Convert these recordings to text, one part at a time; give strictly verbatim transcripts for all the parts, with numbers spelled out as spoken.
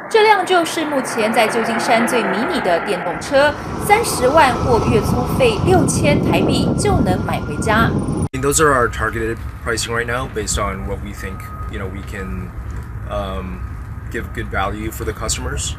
这辆就是目前在旧金山最迷你的电动车，三十万或月租费六千台币就能买回家。 Those are our targeted pricing right now, based on what we think you know we can um, give good value for the customers.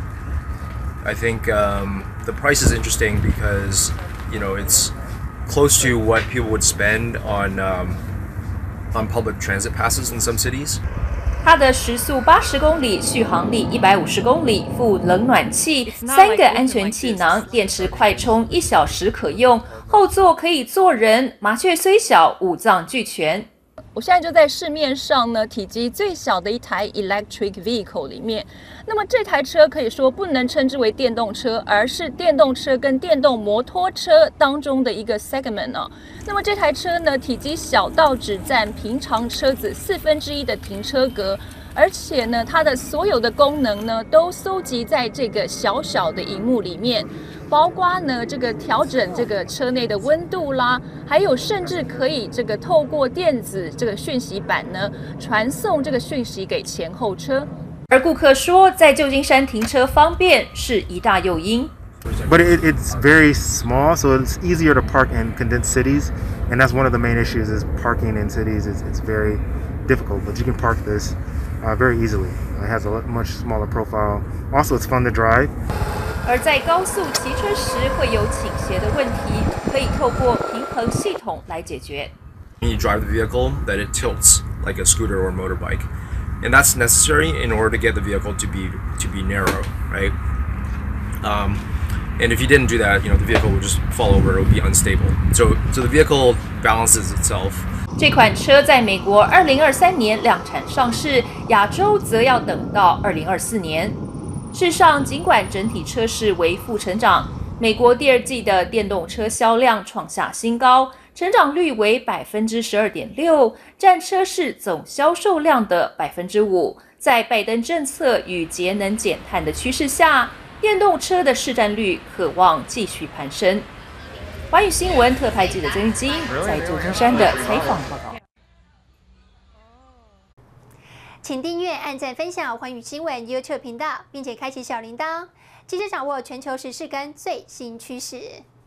I think um, the price is interesting because you know it's close to what people would spend on um, on public transit passes in some cities. 它的时速八十公里，续航力一百五十公里，附冷暖气，三个安全气囊，电池快充，一小时可用。后座可以坐人，麻雀虽小，五脏俱全。我现在就在市面上呢，体积最小的一台 electric vehicle 里面。那么这台车可以说不能称之为电动车，而是电动车跟电动摩托车当中的一个 segment 哦。那么这台车呢，体积小到只占平常车子四分之一的停车格。而且呢，它的所有的功能呢，都搜集在这个小小的荧幕里面，包括呢这个调整这个车内的温度啦，还有甚至可以这个透过电子这个讯息板呢，传送这个讯息给前后车。而顾客说，在旧金山停车方便是一大诱因。 But it, it's very small, so it's easier to park in condensed cities, and that's one of the main issues is parking in cities. It's, it's very difficult, but you can park this uh, very easily. It has a much smaller profile. Also, it's fun to drive. 而在高速骑车时会有倾斜的问题，可以透过平衡系统来解决。 You drive the vehicle that it tilts like a scooter or a motorbike, and that's necessary in order to get the vehicle to be to be narrow, right? Um, and if you didn't do that, you know the vehicle would just fall over. It would be unstable. So so the vehicle balances itself. 这款车在美国二零二三年量产上市，亚洲则要等到二零二四年。事实上，尽管整体车市为负成长，美国第二季的电动车销量创下新高，成长率为百分之十二点六，占车市总销售量的百分之五。在拜登政策与节能减碳的趋势下，电动车的市占率可望继续攀升。华语新闻特派记者曾玉金在旧金山的采访报道。 请订阅、按赞、分享寰宇新闻 YouTube 频道，并且开启小铃铛，及时掌握全球时事跟最新趋势。